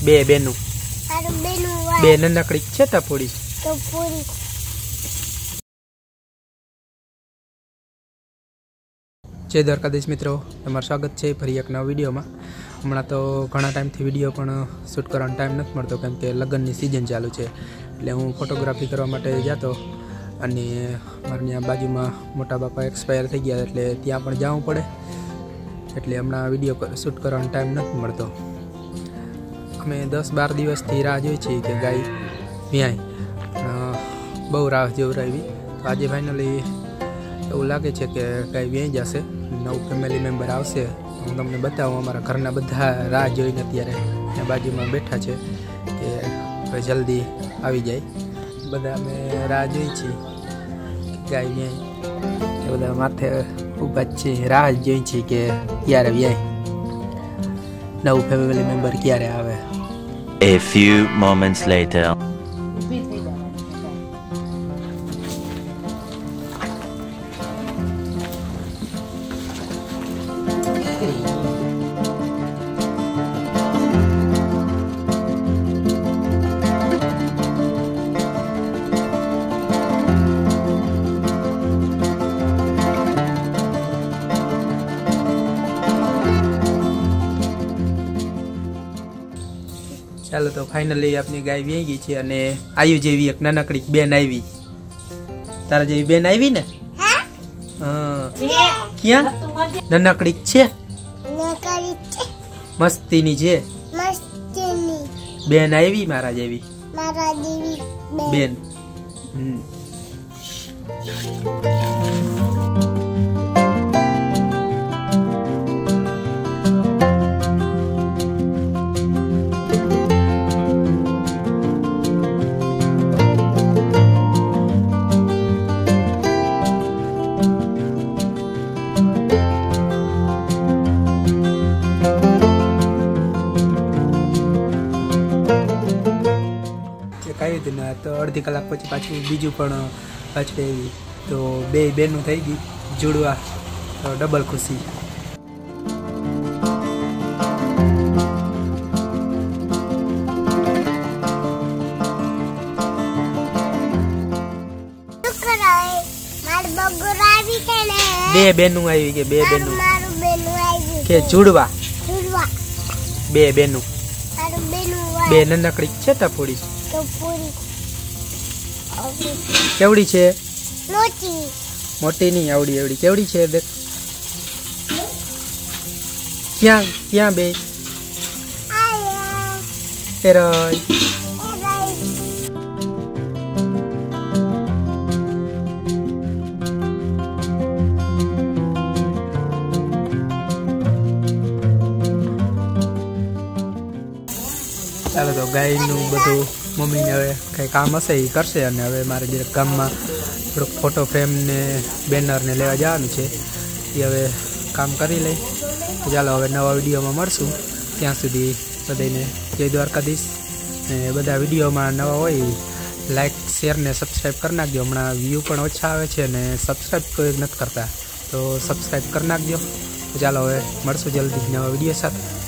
બે બેનું બે નનકડી છે ટપોડી જય દ્વારકાધીશ મિત્રો, તમારું સ્વાગત છે ફરી એક નવા વિડીયોમાં। હમણાં તો ઘણા ટાઈમથી વિડીયો પણ શૂટ કરવાનો ટાઈમ નથી મળતો, કેમ કે લગ્નની સિઝન ચાલુ છે એટલે હું ફોટોગ્રાફી કરવા માટે જતો અને મારા ત્યાં બાજુમાં મોટા બાપા એક્સપાયર થઈ ગયા એટલે ત્યાં પણ જવું પડે એટલે હમણાં વિડીયો શૂટ કરવાનો ટાઈમ નથી મળતો। અમે 10-12 દિવસથી રાહ જોઈ છીએ કે ગાય વ્યાય, બહુ રાહ જોવરાવી તો આજે ફાઇનલી એવું લાગે છે કે ગાય વ્યાઈ જશે, નવું ફેમિલી મેમ્બર આવશે। હું તમને બતાવું, અમારા ઘરના બધા રાહ જોઈને અત્યારે ત્યાં બાજુમાં બેઠા છે કે જલ્દી આવી જાય। બધા અમે રાહ જોઈ છીએ ગાય વ્યાય, એ બધા માથે ઊભા જ છે, રાહ જોઈ છીએ કે ક્યારે વ્યાય, નવું ફેમિલી મેમ્બર ક્યારે આવે। A few moments later. ચાલો તો ફાઇનલી આપની ગાય વ્યાઈ ગઈ છે અને આયુ જેવી એક નાનકડી બેન આવી। તારા જેવી બેન આવી ને? હા, ક્યાં? નાનકડી છે, મસ્તીની છે બેન આવી, મારા જેવી બેન। તો અડધી કલાક પછી પાછું બીજું પણ પાછળ આવી તો બે બેનું થઈ ગઈ જોડવા, તો ડબલ ખુશી। બે બેનું આવી કે બે બેનું કે જોડવા બે બેનું બે નનકડી છે ટપોડી કેવડી છે? મોટી નહીં, આવડી એવડી કેવડી છે દેખ। ક્યાં ક્યાં બે એરોય ચાલો તો ગાયનું બધું મમ્મીને હવે કંઈ કામ હશે એ કરશે અને હવે મારે જે ગામમાં થોડુંક ફોટો ફ્રેમ ને બેનર ને લેવા જવાનું છે એ હવે કામ કરી લઈ। તો ચાલો હવે નવા વિડીયોમાં મળશું, ત્યાં સુધી બધાને જય દ્વારકાધીશ। ને બધા વિડીયોમાં નવા હોય લાઇક શેર ને સબસ્ક્રાઈબ કરી નાખજો। હમણાં વ્યૂ પણ ઓછા આવે છે ને સબસ્ક્રાઈબ કોઈ નથી કરતા, તો સબસ્ક્રાઈબ કરી નાખજો। તો ચાલો હવે મળશું જલ્દી નવા વિડીયો સાથે।